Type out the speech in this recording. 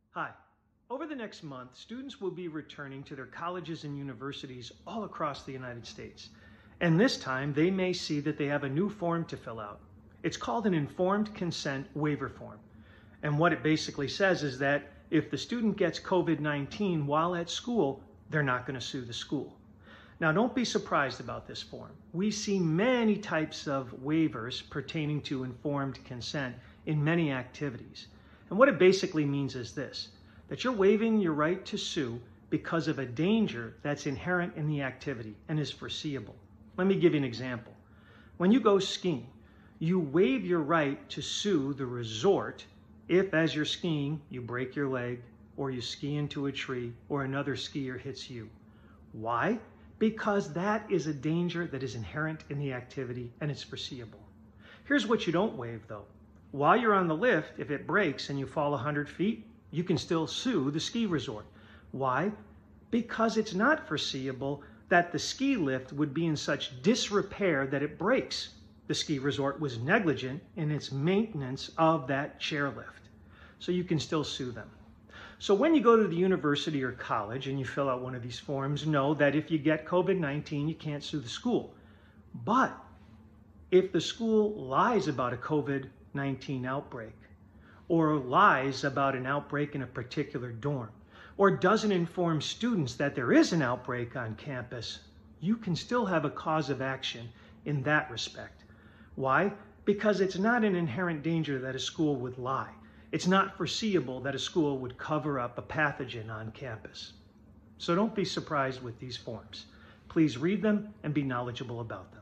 Hi. Over the next month, students will be returning to their colleges and universities all across the United States. And this time, they may see that they have a new form to fill out. It's called an informed consent waiver form. And what it basically says is that if the student gets COVID-19 while at school, they're not going to sue the school. Now, don't be surprised about this form. We see many types of waivers pertaining to informed consent in many activities. And what it basically means is this, that you're waiving your right to sue because of a danger that's inherent in the activity and is foreseeable. Let me give you an example. When you go skiing, you waive your right to sue the resort if, as you're skiing, you break your leg or you ski into a tree or another skier hits you. Why? Because that is a danger that is inherent in the activity and it's foreseeable. Here's what you don't waive though. While you're on the lift, if it breaks and you fall 100 feet, you can still sue the ski resort. Why? Because it's not foreseeable that the ski lift would be in such disrepair that it breaks. The ski resort was negligent in its maintenance of that chairlift. So you can still sue them. So when you go to the university or college and you fill out one of these forms, know that if you get COVID-19, you can't sue the school. But if the school lies about a COVID-19 outbreak, or lies about an outbreak in a particular dorm, or doesn't inform students that there is an outbreak on campus, you can still have a cause of action in that respect. Why? Because it's not an inherent danger that a school would lie. It's not foreseeable that a school would cover up a pathogen on campus. So don't be surprised with these forms. Please read them and be knowledgeable about them.